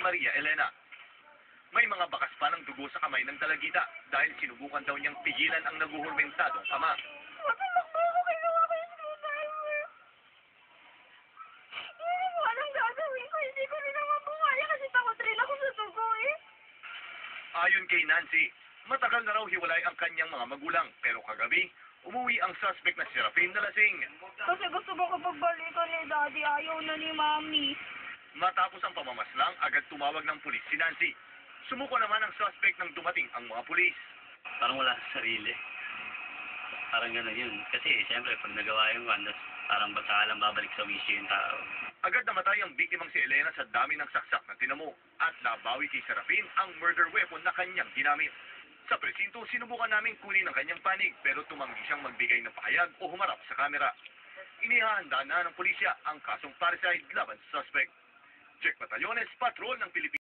Maria Elena. May mga bakas pa ng dugo sa kamay ng dalagita dahil sinubukan daw niyang pigilan ang naguhurmentadong ama. Matulog mo ako, kinuha ko yung screwdriver. Hindi ko anong gagawin ko. Hindi ko rin naman bumaya kasi takot rin ako sa dugo eh. Ayon kay Nancy, matagal na raw hiwalay ang kanyang mga magulang pero kagabi, umuwi ang suspect na si Serafin na lasing. Kasi gusto ko pagbalikan ni Daddy, ayaw na ni Mami. Matapos ang pamamaslang, agad tumawag ng pulis si Nancy. Sumuko naman ang suspect nang dumating ang mga pulis. Parang wala sa sarili. Parang gano'n yun. Kasi siyempre pag nagawa yung one, parang baka lang babalik sa wisyo yung tao. Agad namatay ang biktimang si Elena sa dami ng saksak na tinamo at nabawi kay Serafin ang murder weapon na kanyang ginamit. Sa presinto, sinubukan naming kunin ang kanyang panig pero tumanggi siyang magbigay ng pahayag o humarap sa kamera. Inihahanda na ng pulisya ang kasong parricide laban sa suspect. Jack Batallones, Patrol ng Pilipinas.